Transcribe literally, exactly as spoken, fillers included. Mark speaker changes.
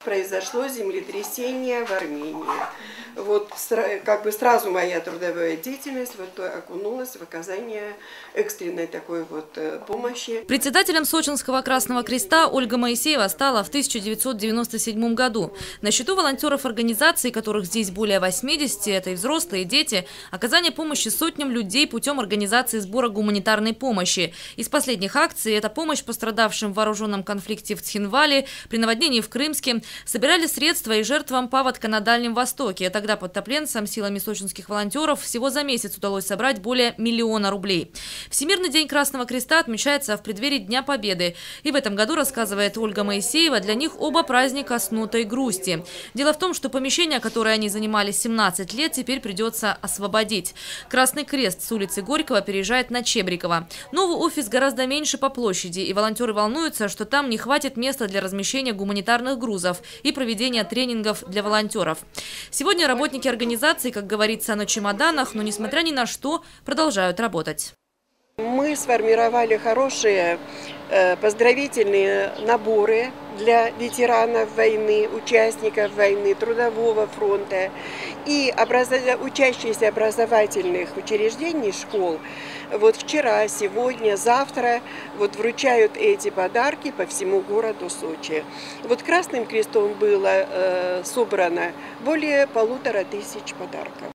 Speaker 1: Произошло землетрясение в Армении. Вот как бы сразу моя трудовая деятельность вот окунулась в оказание экстренной такой вот помощи.
Speaker 2: Председателем Сочинского Красного Креста Ольга Моисеева стала в тысяча девятьсот девяносто седьмом году. На счету волонтеров организации, которых здесь более восьмидесяти, это и взрослые, и дети, оказание помощи сотням людей путем организации сбора гуманитарной помощи. Из последних акций это помощь пострадавшим в вооруженном конфликте в Цхинвале, при наводнении в Крымске. Собирали средства и жертвам паводка на Дальнем Востоке. Тогда подтопленцам силами сочинских волонтеров всего за месяц удалось собрать более миллиона рублей. Всемирный день Красного Креста отмечается в преддверии Дня Победы. И в этом году, рассказывает Ольга Моисеева, для них оба праздника с нотой грусти. Дело в том, что помещение, которое они занимали семнадцать лет, теперь придется освободить. Красный Крест с улицы Горького переезжает на Чебрикова. Новый офис гораздо меньше по площади, и волонтеры волнуются, что там не хватит места для размещения гуманитарных грузов и проведения тренингов для волонтеров. Сегодня работники организации, как говорится, на чемоданах, но несмотря ни на что, продолжают работать.
Speaker 1: Мы сформировали хорошие э, поздравительные наборы для ветеранов войны, участников войны, трудового фронта и образ... учащиеся образовательных учреждений, школ. Вот вчера, сегодня, завтра вот вручают эти подарки по всему городу Сочи. Вот Красным Крестом было э, собрано более полутора тысяч подарков.